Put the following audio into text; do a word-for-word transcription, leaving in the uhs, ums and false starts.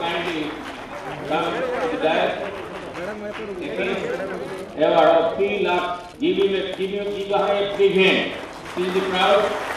kindly come to the dais. Award of three lakh. Give him a, give him, give her a big hand. See the crowd.